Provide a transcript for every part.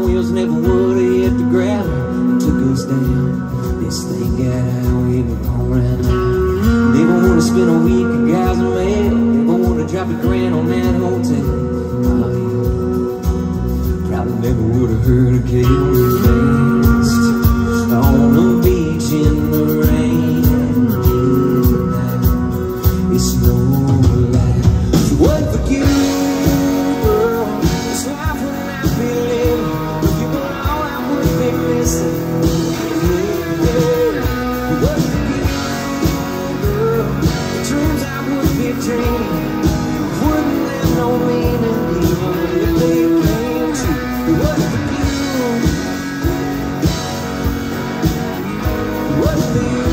wheels never would have hit the gravel and took us down. This thing got out, we were going right now. Never wanna spend a week at Gals and Mail. Never wanna drop $1,000 on that hotel. Oh, yeah. Probably never would have heard a gale rest on the beach in the rain at midnight. It's no lie. If it wasn't for you, girl, this life would not be living. If you were all I would be missing. If it wasn't for you, girl, the dreams I would be dreaming wouldn't have no meaning even if they came true. If it wasn't for you, if it wasn't for you.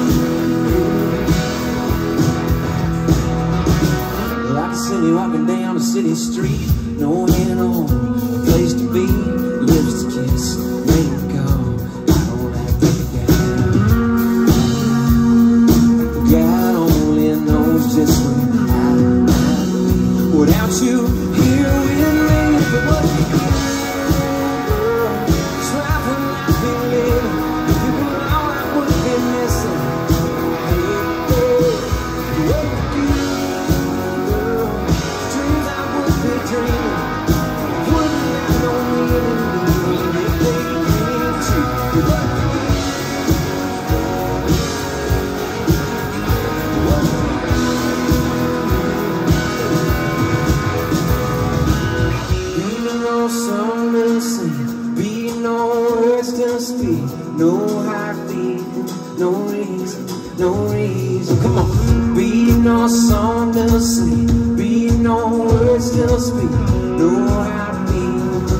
Well, I can see me walking down the city street, no hand on, a place to be, lips to kiss, make a call. I don't have to get out. God only knows just where I might be without you here with me. If it wasn't for you, girl, this life would not be living. If you were all I would be missing. If it wasn't for you, girl, the dreams I would be dreaming wouldn't have no meaning even if they came true. If it wasn't for you, being no song to sing, being no words to speak, no heartbeat, no reason, no reason. Come on, being no song to sing, being no words to speak, no heartbeat.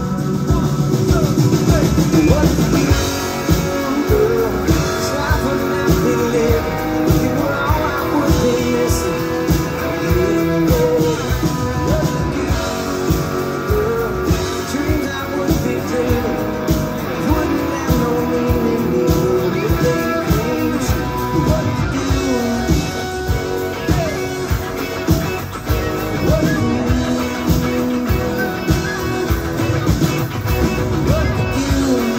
It wasn't for you, girl, this life would not be living. You were all I would be missing. It wasn't for you, girl, the dreams I would be dreaming wouldn't have no meaning even if they came true. It wasn't for you, it wasn't for you, it wasn't for you,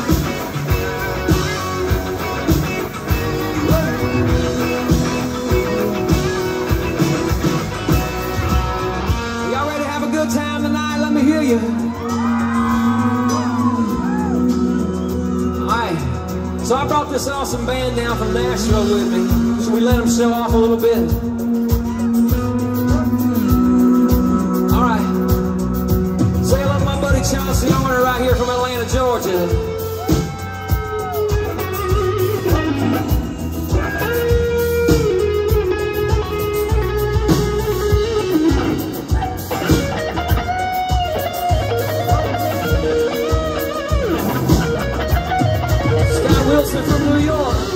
y'all ready to have a good time tonight? Let me hear you. Alright, so I brought this awesome band down from Nashville with me. Should we let them show off a little bit? Alright, say hello to my buddy Chauncey Arner right here from Atlanta, Georgia. Wilson from New York.